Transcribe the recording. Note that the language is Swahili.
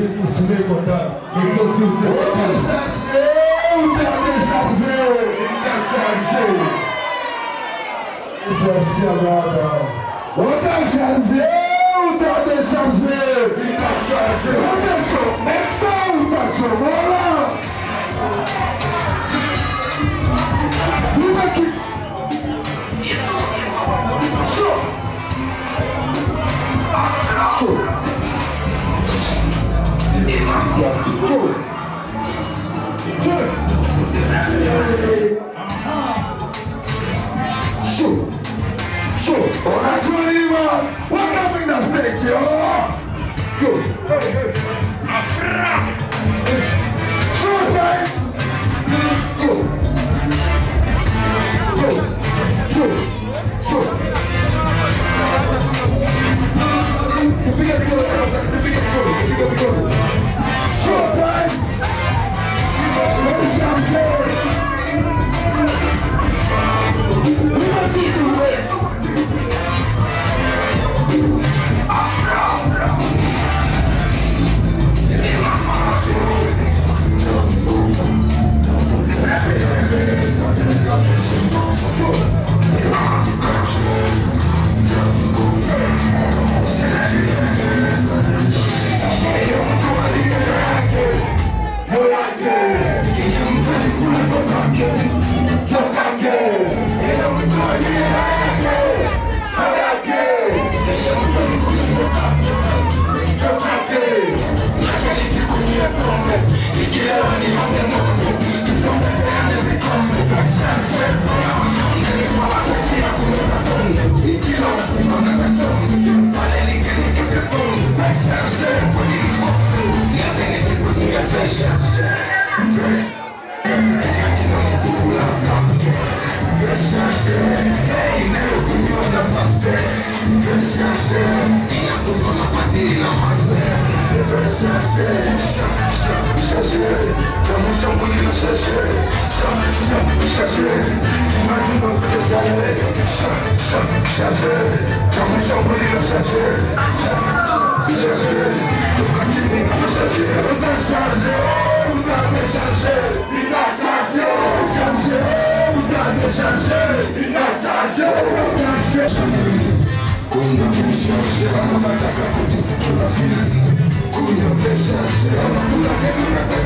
soulever contact. Il faut souffler. On t'a déchargé. Essentiel là-bas. On t'a chargé, on t'a déchargé. Il t'a chargé. On t'a chargé. Maintenant, on t'a chargé. Voilà. Liberty. Sure. So, on a 20 man. Welcome in the stage, yo. Go. Showtime. Go. Go. Show. Show. Showtime. Kuna